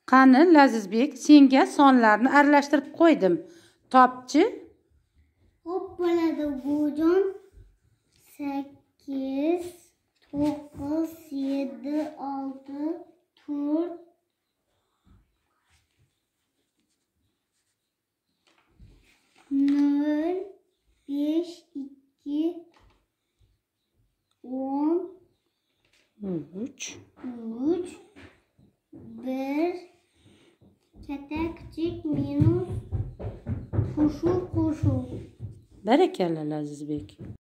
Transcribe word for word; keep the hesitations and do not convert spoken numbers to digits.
Qani Lazizbek, senga sonlarni aralashtirib qo'ydim. Topchi? Xo'p bo'ladi bujon. sakkiz, to'qqiz, yetti, olti, to'rt, nol, besh, ikki, o'n, uch, uch, bir, katta kichik minus qo'shuv qo'shuv. Barakalla Lazizbek.